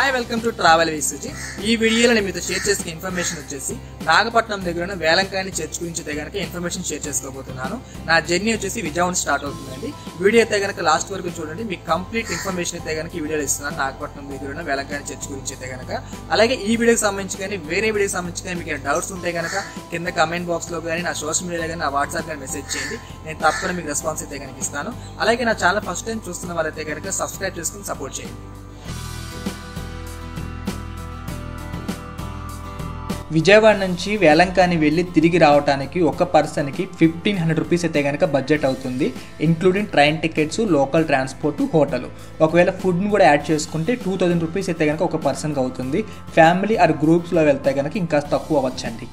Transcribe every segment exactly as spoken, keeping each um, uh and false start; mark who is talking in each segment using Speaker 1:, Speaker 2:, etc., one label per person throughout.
Speaker 1: Hi welcome to travel విసుజీ. ఈ వీడియోలో నేను మీతో షేర్ చేసిన ఇన్ఫర్మేషన్ వచ్చేసి నాగపట్నం దగ్గర ఉన్న వేలంకాయని చర్చ్ గురించి అయితే గనక ఇన్ఫర్మేషన్ షేర్ చేసుకోబోతున్నాను. నా జర్నీ వచ్చేసి విజయవాడ స్టార్ట్ అవుతుందండి. వీడియో అయితే గనక లాస్ట్ వరకు చూడండి, మీకు కంప్లీట్ ఇన్ఫర్మేషన్ అయితే గనక ఈ వీడియోలో ఇస్తున్నాను నాగపట్నం దగ్గర ఉన్న వేలంకాయని చర్చ్ గురించి అయితే గనక. అలాగే ఈ వీడియోకి సంబంధించి కానీ వేరే వీడియోకి సంబంధించి కానీ మీకు డౌట్స్ ఉంటే గనక కింద కమెంట్ బాక్స్ లో కానీ నా సోషల్ మీడియాలో కానీ నా వాట్సాప్ కానీ మెసేజ్ చేయండి, నేను తప్పకుండా మీకు రెస్పాన్స్ అయితే కనుక ఇస్తాను. అలాగే నా ఛానల్ ఫస్ట్ టైం చూస్తున్న వాళ్ళైతే కనుక సబ్స్క్రైబ్ చేసుకుని సపోర్ట్ చేయండి. విజయవాడ నుంచి వేలంకాని వెళ్ళి తిరిగి రావడానికి ఒక పర్సన్కి ఫిఫ్టీన్ హండ్రెడ్ రూపీస్ అయితే కనుక బడ్జెట్ అవుతుంది, including train tickets, local transport, hotel. ఒకవేళ ఫుడ్ని కూడా యాడ్ చేసుకుంటే టూ థౌజండ్ రూపీస్ అయితే కనుక ఒక పర్సన్కి అవుతుంది. ఫ్యామిలీ ఆర్ గ్రూప్స్లో వెళ్తే కనుక ఇంకా తక్కువ అవ్వచ్చండి.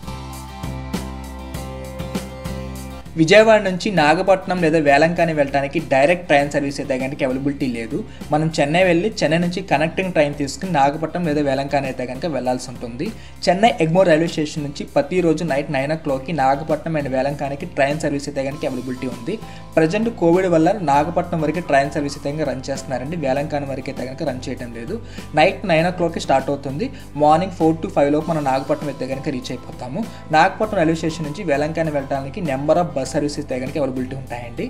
Speaker 1: విజయవాడ నుంచి నాగపట్నం లేదా వేలంకాని వెళ్ళడానికి డైరెక్ట్ ట్రైన్ సర్వీస్ అయితే కనుక అవైలబిలిటీ లేదు. మనం చెన్నై వెళ్ళి చెన్నై నుంచి కనెక్టింగ్ ట్రైన్ తీసుకుని నాగపట్నం లేదా వేలంకాని అయితే కనుక వెళ్లాల్సి ఉంటుంది. చెన్నై ఎగ్మోర్ రైల్వే స్టేషన్ నుంచి ప్రతిరోజు నైట్ నైన్ ఓ క్లాక్కి నాగపట్నం అండ్ వేలంకానికి ట్రైన్ సర్వీస్ అయితే కనుక అవైలబిలిటీ ఉంది. ప్రజెంట్ కోవిడ్ వల్ల నాగపట్నం వరకు ట్రైన్ సర్వీస్ అయితే కనుక రన్ చేస్తున్నారండి, వేలంకాని వరకు అయితే కనుక రన్ చేయడం లేదు. నైట్ నైన్ ఓ క్లాక్కి స్టార్ట్ అవుతుంది. మార్నింగ్ ఫోర్ టు ఫైవ్ లోపు మనం నాగపట్నం అయితే కనుక రీచ్ అయిపోతాము. నాగపట్నం రైల్వే స్టేషన్ నుంచి వేలంకాని వెళ్ళడానికి నెంబర్ ఆఫ్ బస్ సర్వీసెస్ అయితే కనుక అవైలబిలిటీ ఉంటాయండి.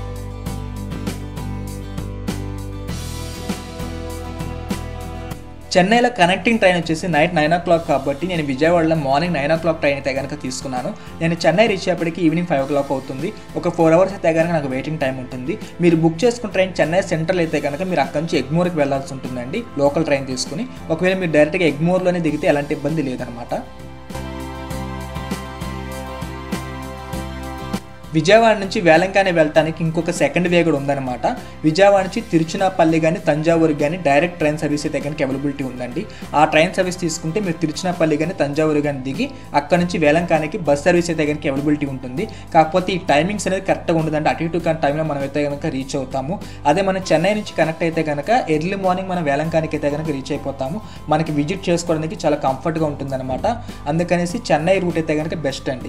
Speaker 1: చెన్నైలో కనెక్టింగ్ ట్రైన్ వచ్చేసి నైట్ నైన్ ఓ క్లాక్ కాబట్టి నేను విజయవాడలో morning nine o'clock train అయితే కనుక తీసుకున్నాను. నేను చెన్నై రీచ్ అయ్యేప్పటికి ఈవినింగ్ ఫైవ్ ఓ క్లాక్ అవుతుంది. ఒక ఫోర్ అవర్స్ అయితే కనుక నాకు వెయిటింగ్ టైం ఉంటుంది. మీరు బుక్ చేసుకున్న ట్రైన్ చెన్నై సెంట్రల్ అయితే కనుక మీరు అక్కడి నుంచి ఎగ్మోర్కి వెళ్లాల్సి ఉంటుందండి, లోకల్ ట్రైన్ తీసుకుని. ఒకవేళ మీరు డైరెక్ట్గా ఎగ్మోర్లోనే దిగితే ఎలాంటి ఇబ్బంది లేదనమాట. విజయవాడ నుంచి వేలంకాని వెళ్ళడానికి ఇంకొక సెకండ్ వే కూడా ఉందన్నమాట. విజయవాడ నుంచి తిరుచినాపల్లి కానీ తంజావూరు కానీ డైరెక్ట్ ట్రైన్ సర్వీస్ అయితే కనుక అవైలబిలిటీ ఉందండి. ఆ ట్రైన్ సర్వీస్ తీసుకుంటే మీరు తిరుచినాపల్లి కానీ తంజావూరు కానీ దిగి అక్కడ నుంచి వేలంకానికి బస్ సర్వీస్ అయితే కనుక అవైలబిలిటీ ఉంటుంది. కాకపోతే ఈ టైమింగ్స్ అనేది కరెక్ట్గా ఉండదండి, అటు ఇటు కానీ టైంలో మనం అయితే కనుక రీచ్ అవుతాము. అదే మనం చెన్నై నుంచి కనెక్ట్ అయితే కనుక ఎర్లీ మార్నింగ్ మనం వేలంకానికి అయితే కనుక రీచ్ అయిపోతాము. మనకి విజిట్ చేసుకోవడానికి చాలా కంఫర్ట్గా ఉంటుందన్నమాట. అందుకనేసి చెన్నై రూట్ అయితే కనుక బెస్ట్ అండి.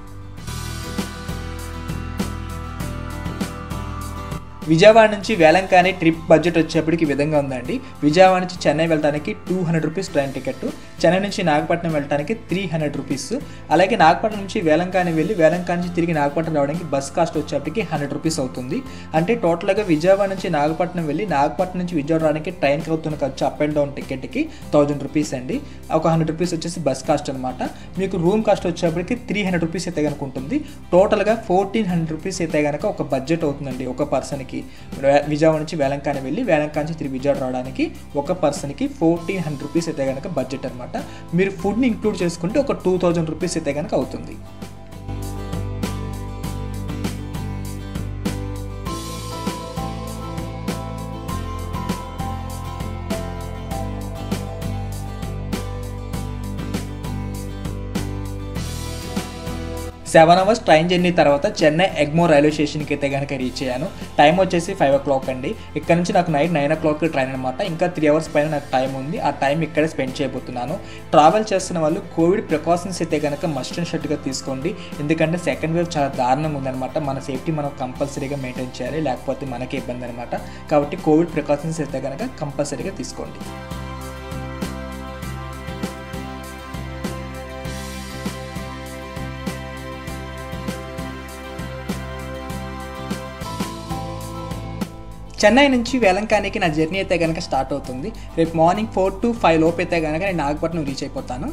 Speaker 1: విజయవాడ నుంచి వేలంకాని ట్రిప్ బడ్జెట్ వచ్చేప్పటికి ఈ విధంగా ఉందండి. విజయవాడ నుంచి చెన్నై వెళ్ళడానికి two hundred rupees train ticket, Chennai నుంచి నాగపట్నం వెళ్ళడానికి త్రీ హండ్రెడ్ రూపీస్, అలాగే నాగపట్నం నుంచి వేలంకాని వెళ్ళి వేలంకాని నుంచి తిరిగి నాగపట్నం రావడానికి బస్ కాస్ట్ వచ్చేప్పటికి హండ్రెడ్ రూపీస్ అవుతుంది. అంటే టోటల్గా విజయవాడ నుంచి నాగపట్నం వెళ్ళి నాగపట్నం నుంచి విజయవాడ రావడానికి ట్రైన్కి అవుతున్న ఖర్చు అప్ అండ్ డౌన్ టికెట్కి థౌజండ్ రూపీస్ అండి. ఒక హండ్రెడ్ రూపీస్ వచ్చేసి బస్ కాస్ట్ అనమాట. మీకు రూమ్ కాస్ట్ వచ్చేప్పటికి త్రీ హండ్రెడ్ రూపీస్ అయితే కనుక ఉంటుంది. టోటల్గా ఫోర్టీన్ హండ్రెడ్ రూపీస్ అయితే కనుక ఒక బడ్జెట్ అవుతుందండి ఒక పర్సన్కి. విజయవాడ నుంచి వేలంకాని వెళ్ళి వేలంకాని నుంచి తిరిగి విజయవాడ రావడానికి ఒక పర్సన్కి ఫోర్టీన్ హండ్రెడ్ రూపీస్ అయితే కనుక బడ్జెట్ అనమాట. మీరు ఫుడ్ని ఇంక్లూడ్ చేసుకుంటే ఒక టూ థౌజండ్ రూపీస్ అయితే కనుక అవుతుంది. సెవెన్ అవర్స్ ట్రైన్ జర్నీ తర్వాత చెన్నై ఎగ్మోర్ రైల్వే స్టేషన్కి అయితే కనుక రీచ్ అయ్యాను. టైం వచ్చేసి ఫైవ్ ఓ క్లాక్ అండి. ఇక్కడ నుంచి నాకు night nine o'clock train అనమాట. ఇంకా త్రీ అవర్స్ పైన నాకు టైం ఉంది. ఆ టైం ఇక్కడే స్పెండ్ చేయబోతున్నాను. ట్రావెల్ చేస్తున్న వాళ్ళు కోవిడ్ ప్రికాషన్స్ అయితే కనుక మస్ట్ అండ్ షర్ట్గా తీసుకోండి, ఎందుకంటే సెకండ్ వేవ్ చాలా దారుణంగా ఉందన్నమాట. మన సేఫ్టీ మనం కంపల్సరీగా మెయింటైన్ చేయాలి, లేకపోతే మనకే ఇబ్బంది అనమాట. కాబట్టి కోవిడ్ ప్రికాషన్స్ అయితే కనుక కంపల్సరీగా తీసుకోండి. చెన్నై నుంచి వేలంకానికి నా జర్నీ అయితే కనుక స్టార్ట్ అవుతుంది. రేపు మార్నింగ్ ఫోర్ టు ఫైవ్ లోపు అయితే కనుక నేను నాగపట్నం రీచ్ అయిపోతాను.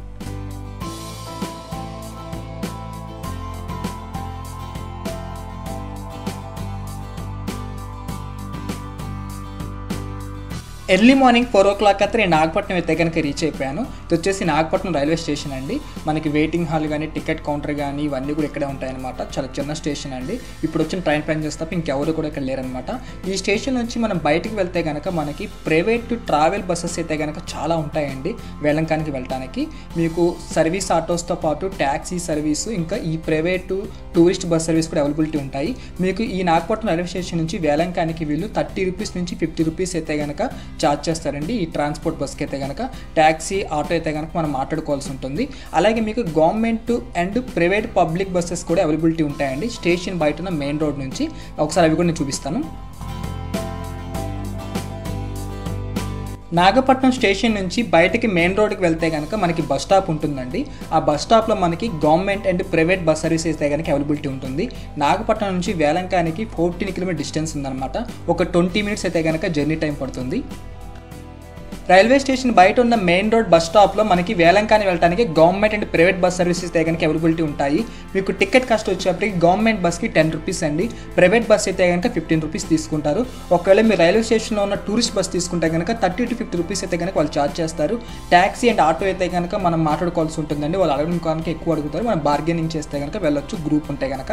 Speaker 1: Early morning four o'clock అయితే నేను నాగపట్నం అయితే కనుక రీచ్ అయిపోయాను. ఇది వచ్చేసి నాగపట్నం రైల్వే స్టేషన్ అండి. మనకి వెయిటింగ్ హాల్ కానీ టికెట్ కౌంటర్ కానీ ఇవన్నీ కూడా ఇక్కడే ఉంటాయన్నమాట. చాలా చిన్న స్టేషన్ అండి. ఇప్పుడు వచ్చిన ట్రైన్ ప్యాసింజర్స్ తప్ప ఇంకెవరు కూడా ఇక్కడ లేరనమాట. ఈ స్టేషన్ నుంచి మనం బయటికి వెళ్తే కనుక మనకి ప్రైవేట్ ట్రావెల్ బస్సెస్ అయితే కనుక చాలా ఉంటాయండి. వేలంకానికి వెళ్ళడానికి మీకు సర్వీస్ ఆటోస్తో పాటు ట్యాక్సీ సర్వీసు, ఇంకా ఈ ప్రైవేటు టూరిస్ట్ బస్ సర్వీస్ కూడా అవైలబిలిటీ ఉంటాయి. మీకు ఈ నాగపట్నం రైల్వే స్టేషన్ నుంచి వేలంకానికి వీళ్ళు థర్టీ రూపీస్ నుంచి ఫిఫ్టీ రూపీస్ అయితే కనుక ఛార్జ్ చేస్తారండి. ఈ ట్రాన్స్పోర్ట్ బస్కి అయితే కనుక ట్యాక్సీ ఆటో అయితే కనుక మనం మాట్లాడుకోవాల్సి ఉంటుంది. అలాగే మీకు government and private public buses కూడా అవైలబిలిటీ ఉంటాయండి స్టేషన్ బయట మెయిన్ రోడ్ నుంచి. ఒకసారి అవి కూడా నేను చూపిస్తాను. నాగపట్నం స్టేషన్ నుంచి బయటికి మెయిన్ రోడ్కి వెళ్తే కనుక మనకి బస్ స్టాప్ ఉంటుందండి. ఆ బస్ స్టాప్లో మనకి government and private bus service అయితే కనుక అవైలబిలిటీ ఉంటుంది. నాగపట్నం నుంచి వేలంకానికి ఫోర్టీన్ కిలోమీటర్ డిస్టెన్స్ ఉందన్నమాట. ఒక ట్వంటీ మినిట్స్ అయితే కనుక జర్నీ టైం పడుతుంది. రైల్వే స్టేషన్ బయట ఉన్న మెయిన్ రోడ్ బస్ స్టాప్లో మనకి వేలంకాని వెళ్ళడానికి government and private bus services అయితే కనుక అవైలబిలిటీ ఉంటాయి. మీకు టికెట్ కాస్ట్ వచ్చేప్పటికి గవర్నమెంట్ బస్కి టెన్ రూపీస్ అండి, ప్రైవేట్ బస్ అయితే కనుక ఫిఫ్టీన్ రూపీస్ తీసుకుంటారు. ఒకవేళ మీరు రైల్వే స్టేషన్లో ఉన్న టూరిస్ట్ బస్ తీసుకుంటే కనుక థర్టీ టు ఫిఫ్టీ రూపీస్ అయితే కనుక వాళ్ళు ఛార్జ్ చేస్తారు. ట్యాక్సీ అండ్ ఆటో అయితే కనుక మనం మాట్లాడుకోవాల్సి ఉంటుందండి. వాళ్ళు అడగడం కనుక ఎక్కువ అడుగుతారు, మనం బార్గెనింగ్ చేస్తే కనుక వెళ్ళొచ్చు గ్రూప్ ఉంటే కనుక.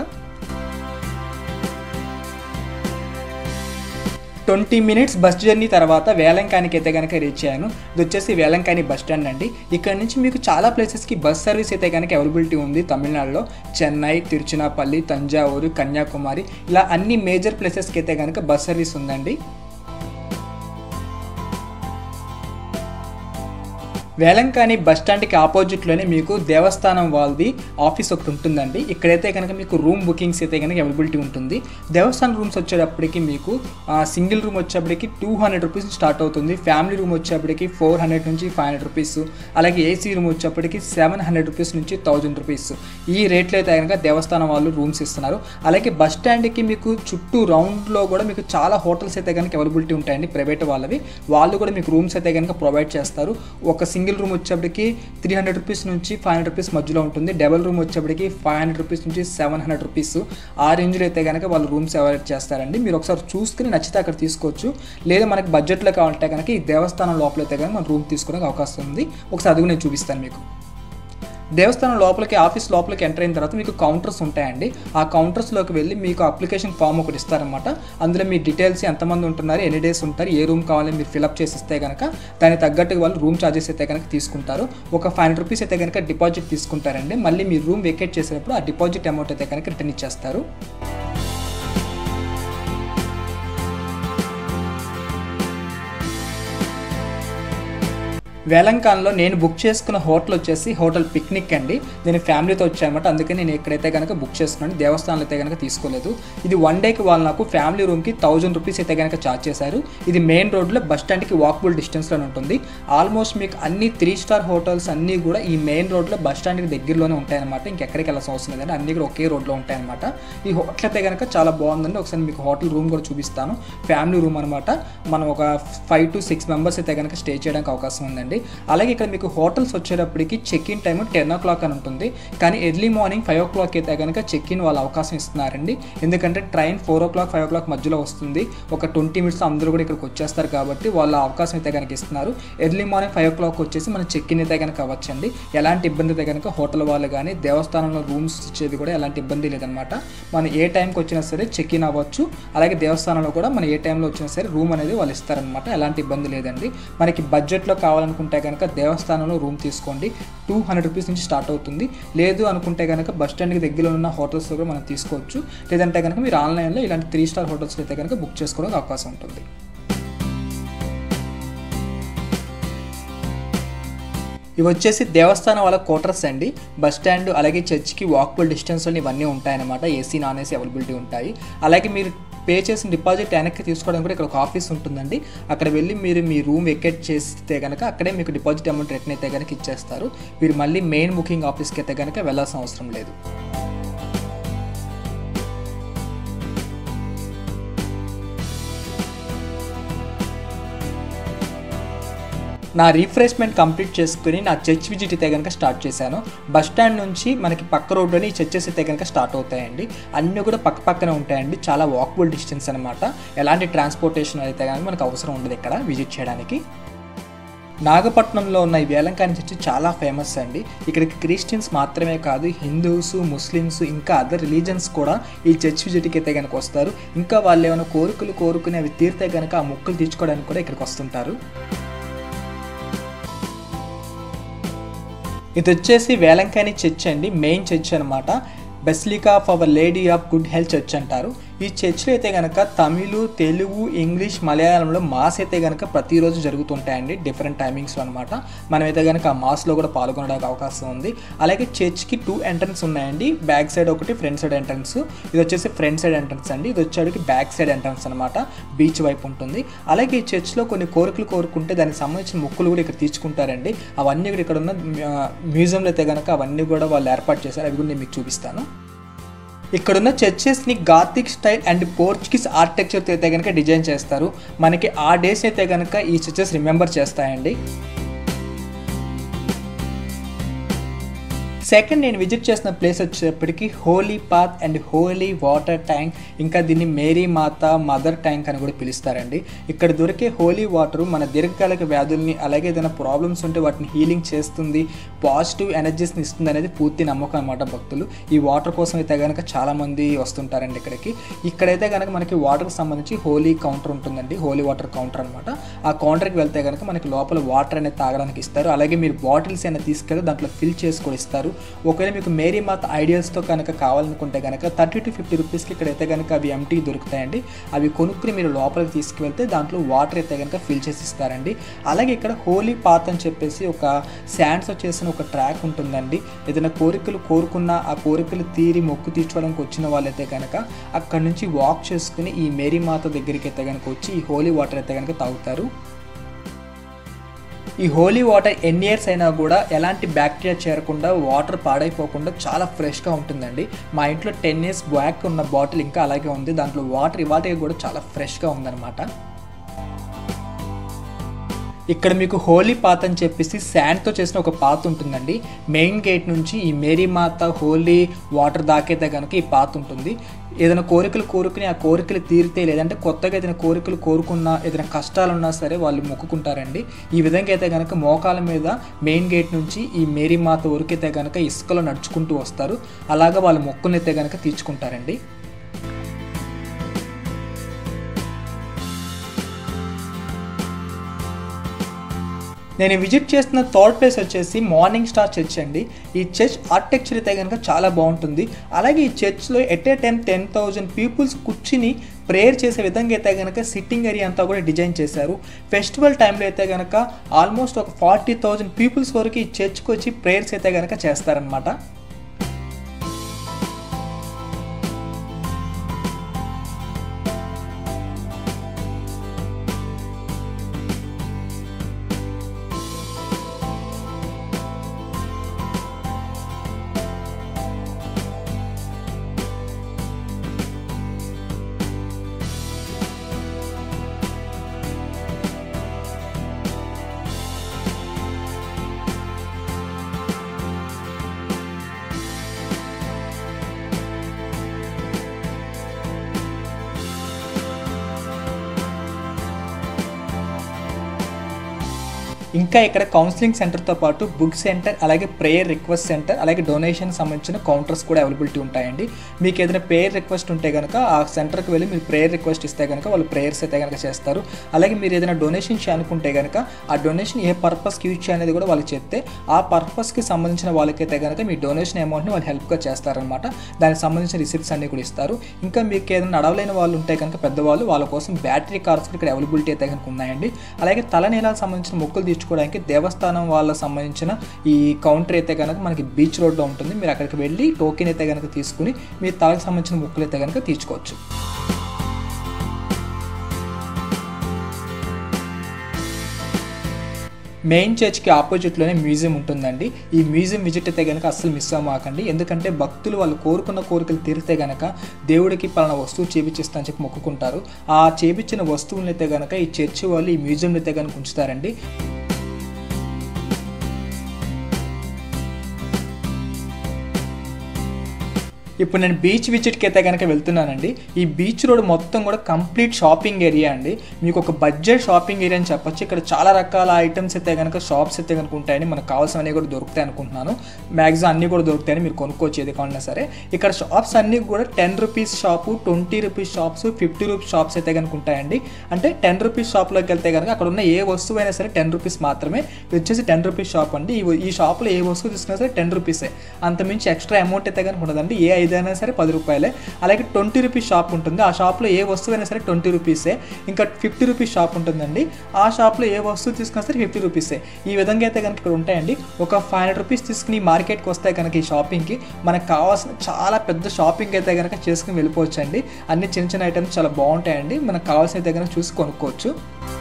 Speaker 1: ట్వంటీ మినిట్స్ బస్ జర్నీ తర్వాత వేలంకానికి అయితే కనుక రీచ్ అయ్యాను. ఇది వచ్చేసి వేలంకాని బస్ స్టాండ్ అండి. ఇక్కడ నుంచి మీకు చాలా ప్లేసెస్కి బస్ సర్వీస్ అయితే కనుక అవైలబిలిటీ ఉంది. తమిళనాడులో చెన్నై, తిరుచినాపల్లి, తంజావూరు, కన్యాకుమారి ఇలా అన్ని మేజర్ ప్లేసెస్కి అయితే కనుక బస్ సర్వీస్ ఉందండి. వేలంకాని బస్ స్టాండ్కి ఆపోజిట్లోనే మీకు దేవస్థానం వాళ్ళది ఆఫీస్ ఒకటి ఉంటుందండి. ఇక్కడైతే కనుక మీకు రూమ్ బుకింగ్స్ అయితే కనుక అవైలబిలిటీ ఉంటుంది. దేవస్థానం రూమ్స్ వచ్చేటప్పటికి మీకు సింగిల్ రూమ్ వచ్చేప్పటికి టూ హండ్రెడ్ రూపీస్ స్టార్ట్ అవుతుంది. ఫ్యామిలీ రూమ్ వచ్చేప్పటికి ఫోర్ హండ్రెడ్ నుంచి ఫైవ్ హండ్రెడ్ రూపీస్, అలాగే ఏసీ రూమ్ వచ్చేప్పటికి సెవెన్ హండ్రెడ్ రూపీస్ నుంచి థౌజండ్ రూపీస్ ఈ రేట్లో అయితే కనుక దేవస్థానం వాళ్ళు రూమ్స్ ఇస్తున్నారు. అలాగే బస్ స్టాండ్కి మీకు చుట్టూ రౌండ్లో కూడా మీకు చాలా హోటల్స్ అయితే కనుక అవైలబిలిటీ ఉంటాయండి. ప్రైవేట్ వాళ్ళవి వాళ్ళు కూడా మీకు రూమ్స్ అయితే కనుక ప్రొవైడ్ చేస్తారు. ఒక సింగిల్ రూమ్ వచ్చేప్పటికి త్రీ హండ్రెడ్ రూపీస్ నుంచి ఫైవ్ హండ్రెడ్ రూపీస్ మధ్యలో ఉంటుంది. డబుల్ రూమ్ వచ్చేప్పటికి ఫైవ్ హండ్రెడ్ రూపీస్ నుంచి సెవెన్ హండ్రెడ్ రూపీస్ ఆ రేంజ్లో అయితే కనుక వాళ్ళు రూమ్స్ అవైలబుల్ చేస్తారండి. మీరు ఒకసారి చూసుకుని నచ్చితే అక్కడ తీసుకోవచ్చు. లేదా మనకి బడ్జెట్లో కావాలంటే కనుక ఈ దేవస్థానం లోపల అయితే కనుక మనం రూమ్ తీసుకునే అవకాశం ఉంది. ఒకసారి అది నేను చూపిస్తాను మీకు. దేవస్థానం లోపలికి ఆఫీస్ లోపలికి ఎంటర్ అయిన తర్వాత మీకు కౌంటర్స్ ఉంటాయండి. ఆ కౌంటర్స్లోకి వెళ్ళి మీకు అప్లికేషన్ ఫామ్ ఒకటి ఇస్తారనమాట. అందులో మీ డీటెయిల్స్ ఎంతమంది ఉంటున్నారు, ఎన్ని డేస్ ఉంటారు, ఏ రూమ్ కావాలని మీరు ఫిల్అప్ చేసి ఇస్తే కనుక దానికి తగ్గట్టుగా వాళ్ళు రూమ్ ఛార్జెస్ అయితే కనుక తీసుకుంటారు. ఒక ఫైవ్ హండ్రెడ్ రూపీస్ అయితే కనుక డిపాజిట్ తీసుకుంటారండి. మళ్ళీ మీ రూమ్ వెకేట్ చేసేటప్పుడు ఆ డిపాజిట్ అమౌంట్ అయితే కనుక రిటర్న్ ఇచ్చేస్తారు. వేలంకాన్లో నేను బుక్ చేసుకున్న హోటల్ వచ్చేసి హోటల్ పిక్నిక్ అండి. నేను ఫ్యామిలీతో వచ్చానమాట, అందుకని నేను ఎక్కడైతే కనుక బుక్ చేసుకున్నాను. దేవస్థానంలో అయితే కనుక తీసుకోలేదు. ఇది వన్ డేకి వాళ్ళు నాకు ఫ్యామిలీ రూమ్కి థౌజండ్ రూపీస్ అయితే కనుక ఛార్జ్ చేశారు. ఇది మెయిన్ రోడ్లో బస్ స్టాండ్కి వాకబుల్ డిస్టెన్స్లోనే ఉంటుంది. ఆల్మోస్ట్ మీకు అన్ని త్రీ స్టార్ హోటల్స్ అన్నీ కూడా ఈ మెయిన్ రోడ్లో బస్ స్టాండ్కి దగ్గరలోనే ఉంటాయన్నమాట. ఇంకెక్కడికి వెళ్ళాల్సిన అవసరం లేదండి, అన్నీ కూడా ఒకే రోడ్లో ఉంటాయన్నమాట. ఈ హోటల్ అయితే కనుక చాలా బాగుందండి. ఒకసారి మీకు హోటల్ రూమ్ కూడా చూపిస్తాను. ఫ్యామిలీ రూమ్ అనమాట. మనం ఒక ఫైవ్ టు సిక్స్ మెంబర్స్ అయితే కనుక స్టే చేయడానికి అవకాశం ఉందండి. అలాగే ఇక్కడ మీకు హోటల్స్ వచ్చేటప్పటికి check in time ten o'clock అని ఉంటుంది. కానీ early morning five o'clock అయితే కనుక చెక్ ఇన్ వాళ్ళ అవకాశం ఇస్తున్నారండి. ఎందుకంటే train four o'clock five o'clock మధ్యలో వస్తుంది. ఒక ట్వంటీ మినిట్స్ అందరూ కూడా ఇక్కడికి వచ్చేస్తారు కాబట్టి వాళ్ళ అవకాశం అయితే కనుక ఇస్తున్నారు. Early morning five o'clock వచ్చేసి మనం చెక్ ఇన్ అయితే కనుక అవ్వచ్చండి. ఎలాంటి ఇబ్బంది అయితే కనుక హోటల్ వాళ్ళు కానీ దేవస్థానంలో రూమ్స్ ఇచ్చేది కూడా ఎలాంటి ఇబ్బంది లేదనమాట. మనం ఏ టైంకి వచ్చినా సరే చెక్ ఇన్ అవ్వచ్చు. అలాగే దేవస్థానంలో కూడా మనం ఏ టైంలో వచ్చినా సరే రూమ్ అనేది వాళ్ళు ఇస్తారనమాట. ఎలాంటి ఇబ్బంది లేదండి. మనకి బడ్జెట్లో కావాలనుకుంటే కనుక దేవస్థానంలో రూమ్ తీసుకోండి. టూ హండ్రెడ్ రూపీస్ నుంచి స్టార్ట్ అవుతుంది. లేదు అనుకుంటే కనుక బస్ స్టాండ్కి దగ్గరలో ఉన్న హోటల్స్లో కూడా మనం తీసుకోవచ్చు. లేదంటే కనుక మీరు ఆన్లైన్లో ఇలాంటి త్రీ స్టార్ హోటల్స్ అయితే కనుక బుక్ చేసుకోవడానికి అవకాశం ఉంటుంది. ఇవి వచ్చేసి దేవస్థానం వాళ్ళ క్వార్టర్స్ అండి. బస్ స్టాండ్ అలాగే చర్చ్కి వాకబుల్ డిస్టెన్స్లో ఇవన్నీ ఉంటాయన్నమాట. ఏసీ నాన్ ఏసీ అవైలబిలిటీ ఉంటాయి. అలాగే మీరు పే చేసిన డిపాజిట్ వెనక్కి తీసుకోవడానికి కూడా ఇక్కడ ఒక ఆఫీస్ ఉంటుందండి. అక్కడ వెళ్ళి మీరు మీ రూమ్ వెకేట్ చేస్తే కనుక అక్కడే మీకు డిపాజిట్ అమౌంట్ రిటర్న్ అయితే కనుక ఇచ్చేస్తారు. మీరు మళ్ళీ మెయిన్ బుకింగ్ ఆఫీస్కి అయితే కనుక వెళ్ళాల్సిన అవసరం లేదు. నా రీఫ్రెష్మెంట్ కంప్లీట్ చేసుకుని నా చర్చ్ విజిట్ అయితే కనుక స్టార్ట్ చేశాను. బస్ స్టాండ్ నుంచి మనకి పక్క రోడ్లోని ఈ చర్చెస్ అయితే కనుక స్టార్ట్ అవుతాయండి. అన్నీ కూడా పక్క పక్కనే ఉంటాయండి. చాలా వాకబుల్ డిస్టెన్స్ అనమాట. ఎలాంటి ట్రాన్స్పోర్టేషన్ అయితే కనుక మనకు అవసరం ఉండదు ఇక్కడ విజిట్ చేయడానికి. నాగపట్నంలో ఉన్న ఈ వేలంకాని చర్చి చాలా ఫేమస్ అండి. ఇక్కడికి క్రిస్టియన్స్ మాత్రమే కాదు, హిందూస్, ముస్లిమ్స్ ఇంకా అదర్ రిలీజన్స్ కూడా ఈ చర్చ్ విజిట్కి అయితే కనుక వస్తారు. ఇంకా వాళ్ళు ఏమైనా కోరికలు కోరుకుని అవి తీరితే కనుక ఆ మొక్కులు తీర్చుకోవడానికి కూడా ఇక్కడికి వస్తుంటారు. ఇది వచ్చేసి వేలంకాని చర్చ్ అండి. మెయిన్ చర్చ్ అనమాట. Basilica of our lady of good health church అంటారు. ఈ చర్చ్లో అయితే కనుక తమిళ్, తెలుగు, ఇంగ్లీష్, మలయాళంలో మాస్ అయితే కనుక ప్రతిరోజు జరుగుతుంటాయండి, డిఫరెంట్ టైమింగ్స్లో అనమాట. మనమైతే కనుక ఆ మాస్లో కూడా పాల్గొనడానికి అవకాశం ఉంది. అలాగే చర్చ్కి టూ ఎంట్రన్స్ ఉన్నాయండి, బ్యాక్ సైడ్ ఒకటి, ఫ్రంట్ సైడ్ ఎంట్రన్స్. ఇది వచ్చేసి ఫ్రంట్ సైడ్ ఎంట్రన్స్ అండి, ఇది వచ్చేటికి బ్యాక్ సైడ్ ఎంట్రన్స్ అనమాట, బీచ్ వైపు ఉంటుంది. అలాగే ఈ చర్చ్లో కొన్ని కోరికలు కోరుకుంటే దానికి సంబంధించిన మొక్కులు కూడా ఇక్కడ తీర్చుకుంటారండి. అవన్నీ కూడా ఇక్కడ ఉన్న మ్యూజియంలో అయితే కనుక అవన్నీ కూడా వాళ్ళు ఏర్పాటు చేశారు, అవి కూడా నేను మీకు చూపిస్తాను. ఇక్కడున్న చర్చెస్ని గాథిక్ స్టైల్ అండ్ పోర్చుగీస్ ఆర్కిటెక్చర్తో అయితే కనుక డిజైన్ చేస్తారు. మనకి ఆ డేస్ అయితే కనుక ఈ చర్చెస్ రిమెంబర్ చేస్తాయండి. సెకండ్ నేను విజిట్ చేసిన ప్లేస్ వచ్చేటప్పటికి holy path and holy water tank, ఇంకా దీన్ని మేరీ మాత మదర్ ట్యాంక్ అని కూడా పిలుస్తారండి. ఇక్కడ దొరికే హోలీ వాటర్ మన దీర్ఘకాలిక వ్యాధుల్ని, అలాగే ఏదైనా ప్రాబ్లమ్స్ ఉంటే వాటిని హీలింగ్ చేస్తుంది, పాజిటివ్ ఎనర్జీస్ని ఇస్తుంది అనేది పూర్తి నమ్మకం అన్నమాట భక్తులు. ఈ వాటర్ కోసం అయితే కనుక చాలామంది వస్తుంటారండి ఇక్కడికి. ఇక్కడైతే కనుక మనకి వాటర్కి సంబంధించి హోలీ కౌంటర్ ఉంటుందండి, హోలీ వాటర్ కౌంటర్ అనమాట. ఆ కౌంటర్కి వెళ్తే కనుక మనకి లోపల వాటర్ అనేది తాగడానికి ఇస్తారు. అలాగే మీరు బాటిల్స్ అయినా తీసుకెళ్ళి దాంట్లో ఫిల్ చేసి కూడా ఇస్తారు. ఒకవేళ మీకు మేరీ మాత ఐడియల్స్తో కనుక కావాలనుకుంటే కనుక థర్టీ టు ఫిఫ్టీ రూపీస్కి ఇక్కడైతే కనుక అవి ఎంటీ దొరుకుతాయండి. అవి కొనుక్కుని మీరు లోపలికి తీసుకువెళ్తే దాంట్లో వాటర్ అయితే కనుక ఫిల్ చేసి ఇస్తారండి. అలాగే ఇక్కడ హోలీ పాత్ అని చెప్పేసి ఒక శాండ్స్ వచ్చేసిన ఒక ట్రాక్ ఉంటుందండి. ఏదైనా కోరికలు కోరుకున్న ఆ కోరికలు తీరి మొక్కు తీర్చుకోవడానికి వచ్చిన వాళ్ళైతే కనుక అక్కడ నుంచి వాక్ చేసుకుని ఈ మేరీ మాత దగ్గరికి అయితే కనుక వచ్చి ఈ హోలీ వాటర్ అయితే కనుక తాగుతారు. ఈ హోలీ వాటర్ ఎన్ని ఇయర్స్ అయినా కూడా ఎలాంటి బ్యాక్టీరియా చేరకుండా, వాటర్ పాడైపోకుండా చాలా ఫ్రెష్గా ఉంటుందండి. మా ఇంట్లో టెన్ ఇయర్స్ బ్యాక్ ఉన్న బాటిల్ ఇంకా అలాగే ఉంది, దాంట్లో వాటర్ ఇవాళ కూడా చాలా ఫ్రెష్గా ఉందన్నమాట. ఇక్కడ మీకు హోలీ పాత్ అని చెప్పేసి శాండ్తో చేసిన ఒక పాత్ ఉంటుందండి. మెయిన్ గేట్ నుంచి ఈ మేరీ మాత హోలీ వాటర్ దాకైతే కనుక ఈ పాత్ ఉంటుంది. ఏదైనా కోరికలు కోరుకుని ఆ కోరికలు తీరితే, లేదంటే కొత్తగా ఏదైనా కోరికలు కోరుకున్నా, ఏదైనా కష్టాలు ఉన్నా సరే వాళ్ళు మొక్కుకుంటారండి. ఈ విధంగా అయితే కనుక మోకాల మీద మెయిన్ గేట్ నుంచి ఈ మేరీ మాత ఊరికైతే కనుక ఇసుకలో నడుచుకుంటూ వస్తారు. అలాగా వాళ్ళ మొక్కులు అయితే కనుక తీర్చుకుంటారండి. నేను విజిట్ చేస్తున్న థర్డ్ ప్లేస్ వచ్చేసి మార్నింగ్ స్టార్ చర్చ్ అండి. ఈ చర్చ్ ఆర్కిటెక్చర్ అయితే కనుక చాలా బాగుంటుంది. అలాగే ఈ చర్చ్లో at a time ten thousand peoples కూర్చుని ప్రేయర్ చేసే విధంగా అయితే కనుక సిట్టింగ్ ఏరియా అంతా కూడా డిజైన్ చేశారు. ఫెస్టివల్ టైంలో అయితే కనుక ఆల్మోస్ట్ ఒక ఫార్టీ థౌజండ్ పీపుల్స్ వరకు ఈ చర్చ్కి వచ్చి ప్రేయర్స్ అయితే కనుక చేస్తారనమాట. ఇంకా ఇక్కడ కౌన్సిలింగ్ సెంటర్తో పాటు బుక్ సెంటర్, అలాగే ప్రేయర్ రిక్వెస్ట్ సెంటర్, అలాగే డొనేషన్ సంబంధించిన కౌంటర్స్ కూడా అవైలబిలిటీ ఉంటాయండి. మీకు ఏదైనా ప్రేయర్ రిక్వెస్ట్ ఉంటే కనుక ఆ సెంటర్కి వెళ్ళి మీరు ప్రేయర్ రిక్వెస్ట్ ఇస్తే కనుక వాళ్ళు ప్రేయర్స్ అయితే కనుక చేస్తారు. అలాగే మీరు ఏదైనా డొనేషన్ చేయాలనుకుంటే కనుక ఆ డొనేషన్ ఏ పర్పస్కి యూజ్ చేయాలనేది కూడా వాళ్ళు చెప్తే ఆ పర్పస్కి సంబంధించిన వాళ్ళకైతే కనుక మీ డొనేషన్ అమౌంట్ని వాళ్ళు హెల్ప్గా చేస్తారనమాట. దానికి సంబంధించిన రిసిప్ట్స్ అన్నీ కూడా ఇస్తారు. ఇంకా మీకు ఏదైనా నడవలేని వాళ్ళు ఉంటే కనుక పెద్దవాళ్ళు, వాళ్ళ కోసం బ్యాటరీ కార్స్ కూడా ఇక్కడ అవైలబిలిటీ అయితే కనుక ఉన్నాయండి. అలాగే తలనీలాలకు సంబంధించిన మొక్కులు తీర్చుకోవడానికి దేవస్థానం వాళ్ళకి సంబంధించిన ఈ కౌంటర్ అయితే కనుక మనకి బీచ్ రోడ్లో ఉంటుంది. మీరు అక్కడికి వెళ్ళి టోకెన్ అయితే కనుక తీసుకుని మీ తలకు సంబంధించిన మొక్కులు అయితే కనుక తీర్చుకోవచ్చు. మెయిన్ చర్చ్కి ఆపోజిట్లోనే మ్యూజియం ఉంటుందండి. ఈ మ్యూజియం విజిట్ అయితే కనుక అస్సలు మిస్ అవ్వకండి. ఎందుకంటే భక్తులు వాళ్ళు కోరుకున్న కోరికలు తీరితే కనుక దేవుడికి పలానా వస్తువు చేపించిస్తా అని చెప్పి మొక్కుకుంటారు. ఆ చేపించిన వస్తువులను అయితే కనుక ఈ చర్చి వాళ్ళు ఈ మ్యూజియంలో అయితే కనుక ఉంచుతారండి. ఇప్పుడు నేను బీచ్ విజిట్కి అయితే కనుక వెళ్తున్నానండి. ఈ బీచ్ రోడ్ మొత్తం కూడా కంప్లీట్ షాపింగ్ ఏరియా అండి. మీకు ఒక బడ్జెట్ షాపింగ్ ఏరియా అని చెప్పొచ్చు. ఇక్కడ చాలా రకాల ఐటమ్స్ అయితే కనుక షాప్స్ అయితే కనుక ఉంటాయని, మనకు కావాల్సినవి కూడా దొరుకుతాయి అనుకుంటున్నాను. మ్యాక్సిమం అన్నీ కూడా దొరుకుతాయని మీరు కొనుక్కోవచ్చు ఏది కావాలన్నా సరే. ఇక్కడ షాప్స్ అన్నీ కూడా ten rupees shop, twenty rupees shops, fifty rupees shops అయితే కనుక ఉంటాయండి. అంటే టెన్ రూపీస్ షాప్లోకి వెళ్తే కనుక అక్కడ ఉన్న ఏ వస్తువు అయినా సరే టెన్ రూపీస్ మాత్రమే. ఇది వచ్చేసి టెన్ రూపీస్ షాప్ అండి. ఈ షాప్లో ఏ వస్తువు తీసుకున్నా సరే టెన్ రూపీసే, అంతమించి ఎక్స్ట్రా అమౌంట్ అయితే కనుక ఉండదండి. ఏ ఐదు ఏదైనా సరే పది రూపాయలే. అలాగే ట్వంటీ రూపీస్ షాప్ ఉంటుంది, ఆ షాప్లో ఏ వస్తువు అయినా సరే ట్వంటీ రూపీసే. ఇంకా ఫిఫ్టీ రూపీస్ షాప్ ఉంటుందండి, ఆ షాప్లో ఏ వస్తువు తీసుకున్నా సరే ఫిఫ్టీ రూపీసే. ఈ విధంగా అయితే కనుక ఇక్కడ ఉంటాయండి. ఒక ఫైవ్ హండ్రెడ్ రూపీస్ తీసుకుని మార్కెట్కి వస్తే కనుక ఈ షాపింగ్కి మనకు కావాల్సిన చాలా పెద్ద షాపింగ్ అయితే కనుక చేసుకుని వెళ్ళిపోవచ్చు అండి. అన్ని చిన్న చిన్న ఐటమ్స్ చాలా బాగుంటాయండి, మనకు కావాల్సిన అయితే కనుక చూసి కొనుక్కోవచ్చు.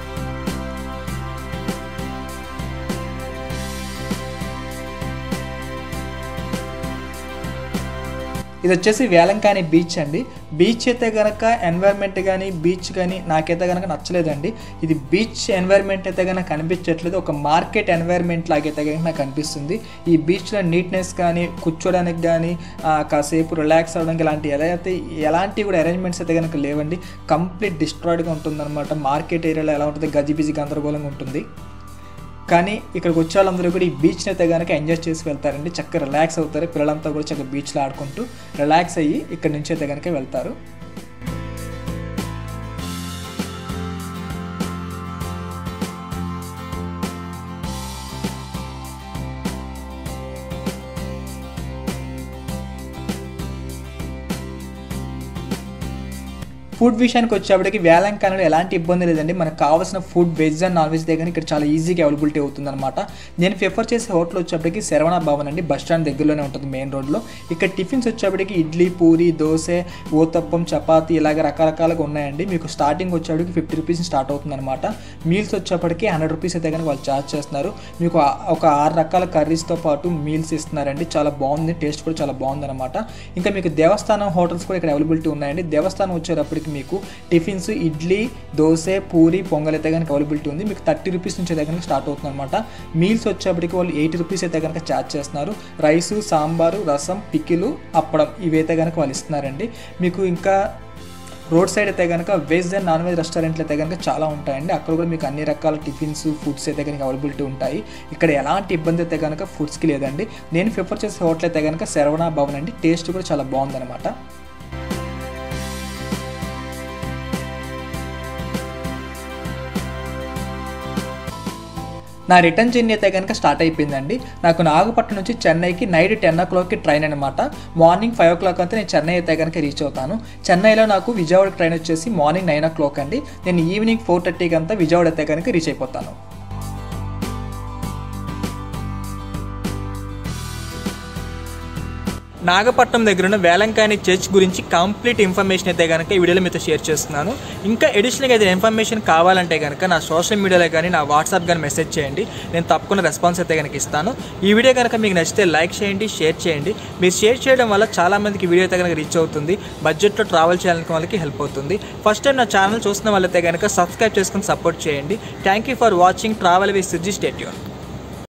Speaker 1: ఇది వచ్చేసి వేలంకాని బీచ్ అండి. బీచ్ అయితే కనుక ఎన్వైర్న్మెంట్ కానీ బీచ్ కానీ నాకైతే కనుక నచ్చలేదండి. ఇది బీచ్ ఎన్వైర్న్మెంట్ అయితే కనుక కనిపించట్లేదు, ఒక మార్కెట్ ఎన్వైర్న్మెంట్ లాగైతే కనుక నాకు అనిపిస్తుంది. ఈ బీచ్లో నీట్నెస్ కానీ కూర్చోడానికి కానీ కాసేపు రిలాక్స్ అవ్వడానికి ఇలాంటి ఎలా అయితే ఎలాంటి కూడా అరేంజ్మెంట్స్ అయితే కనుక లేవండి. కంప్లీట్ డిస్ట్రాయిడ్గా ఉంటుందన్నమాట. మార్కెట్ ఏరియాలో ఎలా ఉంటుంది, గజిబిజి గందరగోళంగా ఉంటుంది. కానీ ఇక్కడికి వచ్చే వాళ్ళందరూ కూడా ఈ బీచ్ని అయితే కనుక ఎంజాయ్ చేసి వెళ్తారండి. చక్కగా రిలాక్స్ అవుతారు, పిల్లలంతా కూడా చక్కగా బీచ్లో ఆడుకుంటూ రిలాక్స్ అయ్యి ఇక్కడ నుంచి అయితే కనుక వెళ్తారు. ఫుడ్ విషయానికి వచ్చేప్పటికి వేలంకానిలో ఎలాంటి ఇబ్బంది లేదండి. మనకు కావాల్సిన food veg and non veg దగ్గర ఇక్కడ చాలా ఈజీగా అవైలబిలిటీ అవుతుందన్నమాట. నేను ప్రిఫర్ చేసే హోటల్ వచ్చేప్పటికి శరవణ భవన్ అండి, బస్ స్టాండ్ దగ్గరలోనే ఉంటుంది, మెయిన్ రోడ్లో. ఇక్కడ టిఫిన్స్ వచ్చేప్పటికి ఇడ్లీ, పూరి, దోశ, ఊతప్పం, చపాతీ ఇలాగ రకరకాలుగా ఉన్నాయండి. మీకు స్టార్టింగ్ వచ్చేప్పటికి ఫిఫ్టీ రూపీస్ స్టార్ట్ అవుతుందన్నమాట. మీల్స్ వచ్చేప్పటికి హండ్రెడ్ రూపీస్ అయితే కనుక వాళ్ళు ఛార్జ్ చేస్తున్నారు. మీకు ఒక ఆరు రకాల కర్రీస్తో పాటు మీల్స్ ఇస్తున్నారండి. చాలా బాగుంది, టేస్ట్ కూడా చాలా బాగుందన్నమాట. ఇంకా మీకు దేవస్థానం హోటల్స్ కూడా ఇక్కడ అవైలబిలిటీ ఉన్నాయండి. దేవస్థానం వచ్చేటప్పటికి మీకు టిఫిన్స్ ఇడ్లీ, దోశ, పూరి, పొంగల్ అయితే కనుక అవైలబిలిటీ ఉంది. మీకు థర్టీ రూపీస్ నుంచి అయితే కనుక స్టార్ట్ అవుతుంది అనమాట. మీల్స్ వచ్చేప్పటికి వాళ్ళు ఎయిటీ రూపీస్ అయితే కనుక ఛార్జ్ చేస్తున్నారు. రైసు, సాంబారు, రసం, పికిలు, అప్పడం ఇవైతే కనుక వాళ్ళు ఇస్తున్నారండి. మీకు ఇంకా రోడ్ సైడ్ అయితే కనుక వెజ్ అండ్ నాన్ వెజ్ రెస్టారెంట్లు అయితే కనుక చాలా ఉంటాయండి. అక్కడ కూడా మీకు అన్ని రకాల టిఫిన్స్, ఫుడ్స్ అయితే కనుక అవైలబిలిటీ ఉంటాయి. ఇక్కడ ఎలాంటి ఇబ్బంది అయితే కనుక ఫుడ్స్కి లేదండి. నేను ప్రిఫర్ చేసే హోటల్ అయితే కనుక శరవణ భవన్ అండి. టేస్ట్ కూడా చాలా బాగుందన్నమాట. నా రిటర్న్ జర్నీ అయితే కనుక స్టార్ట్ అయిపోయిందండి. నాకు నాగపట్నం నుంచి చెన్నైకి నైట్ టెన్ ఓ క్లాక్కి ట్రైన్ అనమాట. మార్నింగ్ ఫైవ్ ఓ క్లాక్ అంతా నేను చెన్నై అయితే కనుక రీచ్ అవుతాను. చెన్నైలో నాకు విజయవాడ ట్రైన్ వచ్చేసి మార్నింగ్ నైన్ ఓ క్లాక్ అండి. నేను ఈవినింగ్ ఫోర్ థర్టీకి అంతా విజయవాడ అయితే కనుక రీచ్ అయిపోతాను. నాగపట్నం దగ్గర ఉన్న వేలంకాని చర్చ్ గురించి కంప్లీట్ ఇన్ఫర్మేషన్ అయితే కనుక ఈ వీడియోలో మీతో షేర్ చేస్తున్నాను. ఇంకా అడిషనల్గా అయితే ఇన్ఫర్మేషన్ కావాలంటే కనుక నా సోషల్ మీడియాలో కానీ నా వాట్సాప్ కానీ మెసేజ్ చేయండి, నేను తప్పకుండా రెస్పాన్స్ అయితే కనుక ఇస్తాను. ఈ వీడియో కనుక మీకు నచ్చితే లైక్ చేయండి, షేర్ చేయండి. మీరు షేర్ చేయడం వల్ల చాలామందికి వీడియో అయితే కనుక రీచ్ అవుతుంది, బడ్జెట్లో ట్రావెల్ చేయాలనుకునే వాళ్ళకి హెల్ప్ అవుతుంది. ఫస్ట్ టైం నా ఛానల్ చూస్తున్న వాళ్ళైతే కనుక సబ్స్క్రైబ్ చేసుకుని సపోర్ట్ చేయండి. Thank you for watching travel with Suji. Stay tune.